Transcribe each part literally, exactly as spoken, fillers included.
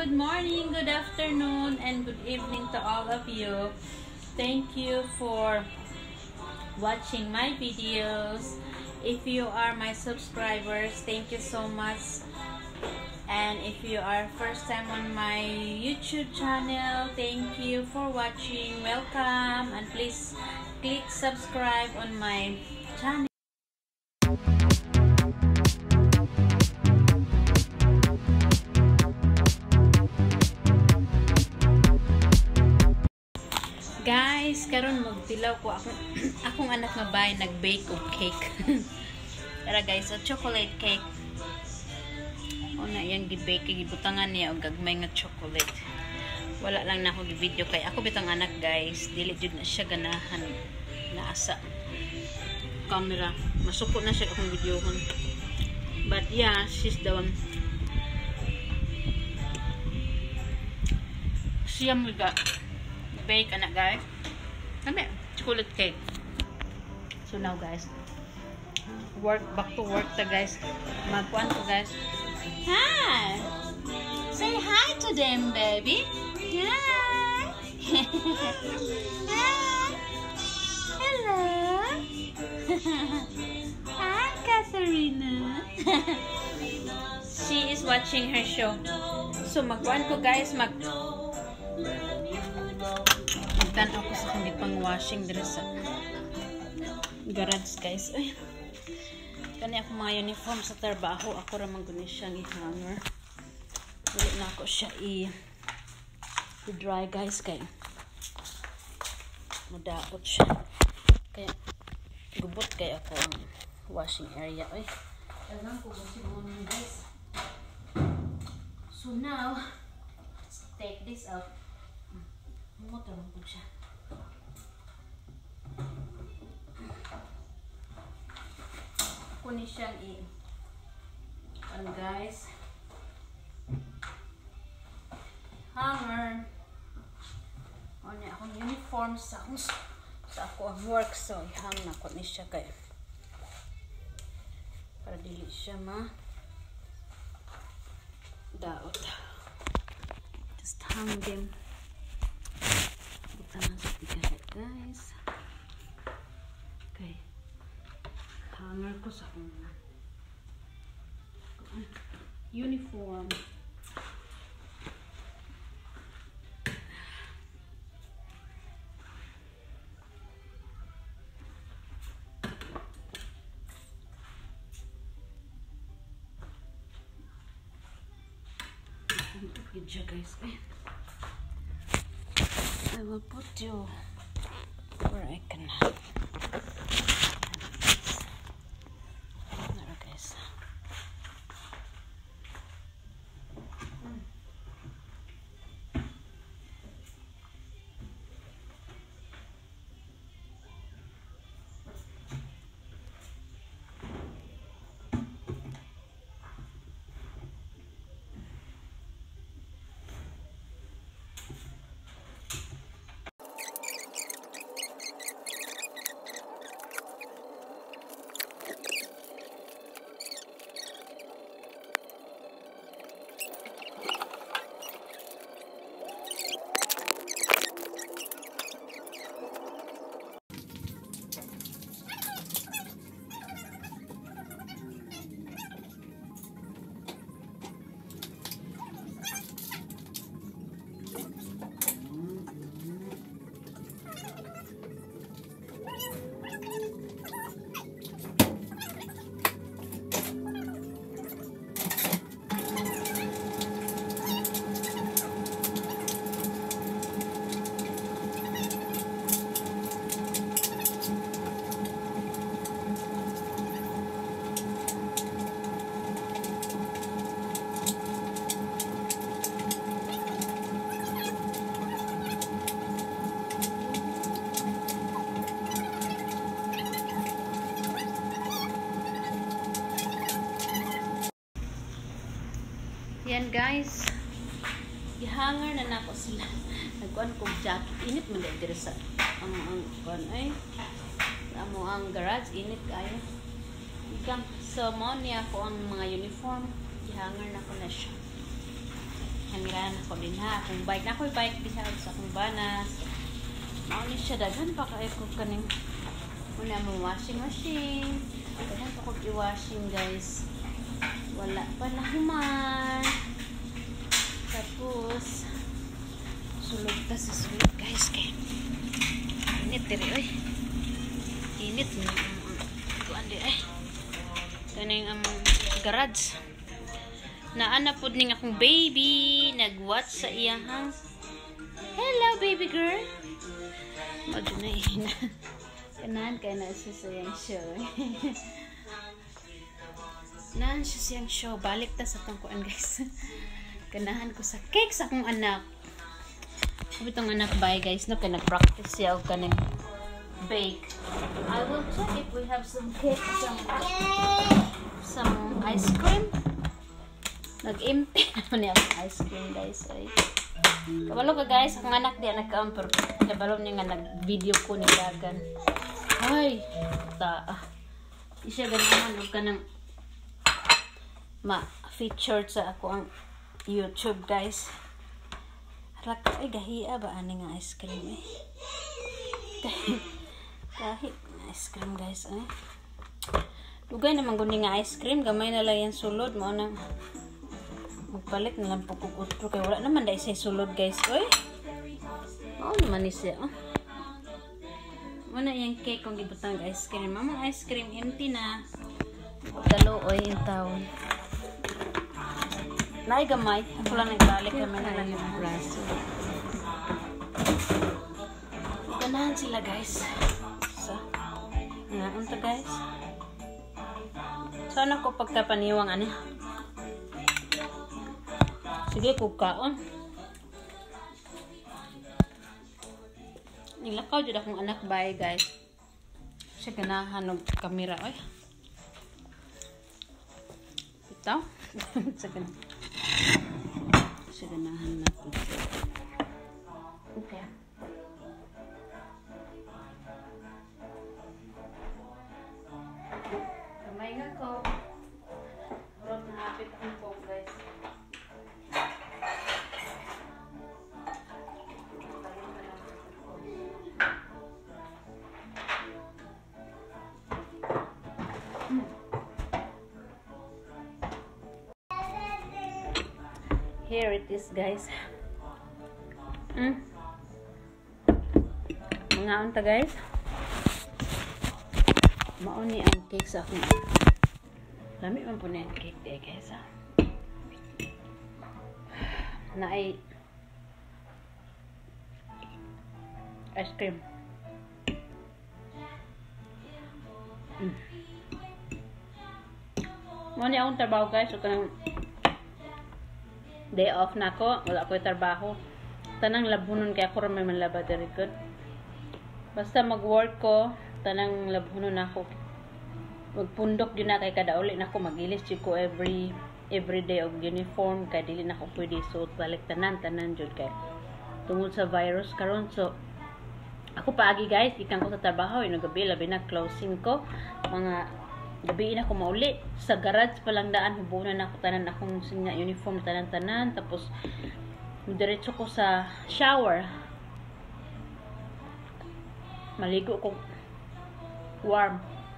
good morning, good afternoon, and good evening to all of you. Thank you for watching my videos. If you are my subscribers, thank you so much. And if you are first time on my YouTube channel, thank you for watching. Welcome, and please click subscribe on my channel. Guys, karon magtilaw ko ako akong anak nga bay nag-bake og cake. Tara guys, so chocolate cake. Una yang gi-bake gibutangan niya og gagmay nga chocolate. Wala lang na ako gi-video kay ako bitang anak guys, dili jud na siya ganahan naasa camera. Masuko na siya akong videohon. But yeah, she's the one. Siya mo ga bake anak guys. Kami chocolate cake. So now guys, work back to work ta guys. Magkuan ko guys. Hi. Say hi to them, baby. Hi. Hi. Hello. Hi, Katharina. She is watching her show. So magkuan ko guys, mag magtanaw ko sa kundi pang washing dress sa garage guys. Ay, kani ako mga uniform sa trabaho, ako ramang guni siyang i-hanger. Wala na ako siya i-dry guys kay madaot siya, kaya gubot kay ako ang washing area. Ay, alam ko kasi mo guys. So now let's take this out. Motor mo siya. Kunin siyang i ano guys, hanger o niya akong uniform sa akong sa ako ang work, so i-hang na ko ni siya kay para dili siya ma daot. Just hang them. Butanan sa tigalit guys. Okay, hanger ko sa akong uniform. Good job guys. I will put you where I can. There guys. Yan guys, i-hanger na nako sila. Nagkuhan kong jacket, init mo dahil dire sa ang ang kuhan ay amo ang garage, init kayo. Ikang so mo niya ko ang mga uniform, i-hanger na ko na siya. Hangirahan ako din ha. Kung bike na ako'y bike diha sa akong banas. Mauni siya daghan pa kay ko kaning una mo washing machine. Daghan pa ko i-washing guys. Wala pa na human. Tapos sulod ta sa sulod guys kay init diri oy. Init mo kuan di ay. Kaning ang um, garage. Naana pod ning akong baby nag-watch sa iyang hello baby girl. Madyo na ina. Kanahan kaya na siya sa iyang show. Naan siya siyang show. Balik ta sa tungkuan guys. Kanahan ko sa cake sa akong anak. Kung itong anak bye guys no kaya nag-practice siya o kaning bake. I will check if we have some cake, some some ice cream. Nag-empty naman niya ang ice cream guys. Ay. Kabalo ka guys, akong anak diya nagka-amper. Kabalo niya nga nag-video ko ni Dagan. Ay, ta. Ah. Isya ganahan o ka ng ma-featured sa ako ang YouTube guys. Harap ay gahiya ba ani nga ice cream eh. Kahit ice cream guys eh. Dugay naman guni nga ice cream, gamay na lang yan sulod mo nang magpalit na lang pagkukutro kaya wala naman dahil siya sulod guys. Oy, oo naman siya oh. Muna yung cake kung gibutang ice cream. Mama ice cream empty na. Dalo oy yung taon. Naay gamay. Ako lang nagbalik kami na lang yung braso. Ganahan sila guys. So, nga unta guys. Sana ko pagkapaniwang ano. Sige, kukaon. Nilakaw dyan akong anak bye guys. Siya ganahan ng kamera. Ay. Ito. Siya ganahan. Siya ganahan natin. Okay. Kamay nga ko. Urot na hapit akong phone guys. Here it is guys. Mm. Mga unta guys. Mauni ang cake sa akong. Lami man po na yung cake day guys ha. Na ay ice cream. Mm. Mauni akong trabaho guys. So kanang day off na ako, wala ko yung trabaho. Tanang labunon kaya ako rin may manlaba dari good. Basta mag-work ko, tanang labunon ako. Magpundok din na kay kada uli na ako mag-ilis ko every every day of uniform kay dili na ako pwede suot balik tanan tanan jud kay tungod sa virus karon. So ako paagi guys, ikan ko sa trabaho, ino gabi labi na closing ko. Mga gabi na ako mauli sa garage pa lang daan hubunan ako tanan akong sinya uniform tanan-tanan tapos diretso ko sa shower maligo ko warm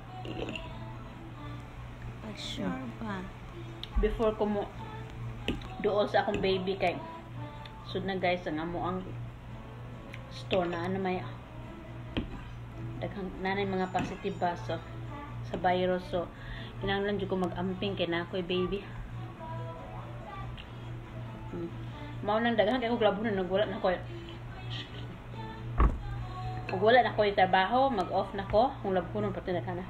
sure pa before ko mo dool sa akong baby kay sud na guys ang amo ang store na ano may daghang nanay mga positive ba so sa virus. So kinahanglan jud ko mag-amping kay na ako'y baby. Hmm. Mao nang daghan kay ko labunon nagwala na ko. Ug wala na ko yung trabaho, mag-off na ko kung labunon pati na kana.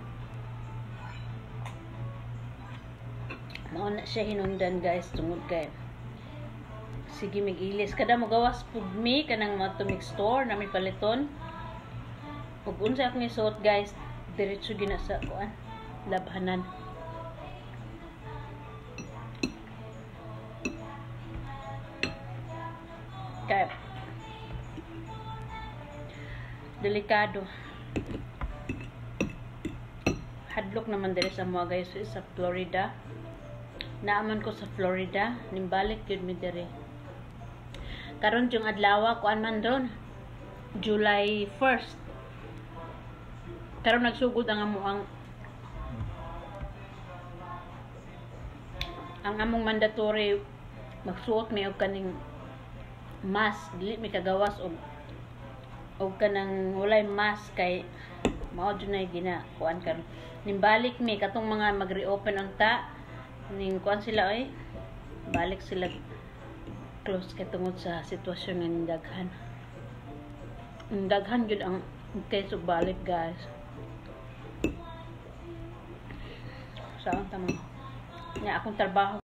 Mao na siya hinungdan guys tungod kay sige mig-ilis kada mo gawas pud mi kanang mga tumig store na may paliton. Ug unsa akong isuot guys diretso gina sa kuan labhanan. Kaya delikado hadlok naman diri sa mga guys sa Florida naaman ko sa Florida, nimbalik yun mi diri. Karon yung adlaw ko man doon, July first. Karon nagsugod ang amo ang ang among mandatory magsuot mi og kaning mask, dili mi kagawas og og kanang walay mask kay mao jud na gina kuan karon. Nimbalik mi katong mga mag-reopen unta ning kuan sila oy. Balik sila close kay tungod sa sitwasyon ng daghan. Ang daghan jud ang case og balik, guys. Saan tama? Nya akong trabaho